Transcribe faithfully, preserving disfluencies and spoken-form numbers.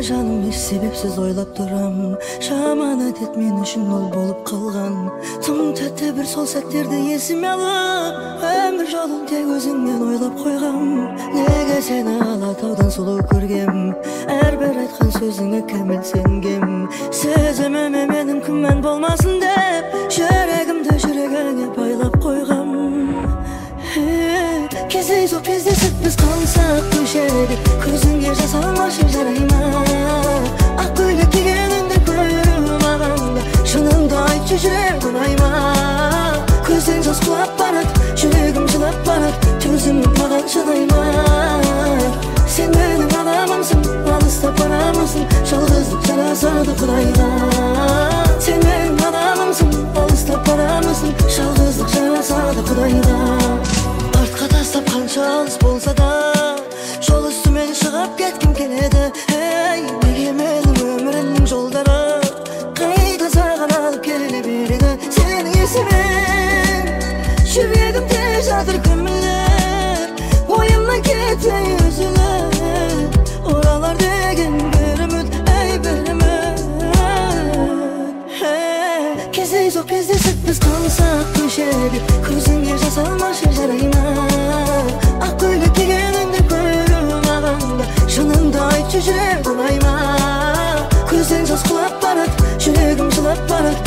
жаным эч себепсиз ойлоп турам. Жаманат эт мен үчүн ол болуп калган. Тым тәтті бир сол сәттерди эсиме алып, өмүр жолун тек өзүңмен ойлоп койгом. Неге сени Алатаудан сулуу көргем, ар бир айткан сөзүңө камил сенгем. Сезимиме менин күмөн болмасын деп, жүрөгүмдү жүрөгүңө байлап койгом. Кездей зор кездесіп біз қалсақ көшеді, көзіңге жас алмашы жарайма. Ақ көйлек кигеніңді көріп маған, шынымды айтшы жүрегім айма. Көзден жас құлап барат, жүрегім жылап барат, төзімім маған шыдайма. Сен менің адамымсың, алыстап барамысың, жалғыздық жарасады құдайға. Сен менің адамымсың, алыстап барамысың, жалғыздық жарасады құдайға. Артқа тастап қанша алыс болса да, жол үстімен шығып кеткім келеді. Ей, неге менің өмірімнің жолдары қайда саған алып келе береді. Сенің есімен жүрегімде жатыр көмілер, ойымнан кетпей үзілер. Оралар деген бір үміт, ей бір үміт. Кездей зор кездесіп біз қалсақ көшеді, көзіңе жас алмашы жарайма. Ақ көйлек кигеніңді көріп маған, шынымды айтшы жүрегім айма. Көзден жас құлап барат, жүрегім жылап барат,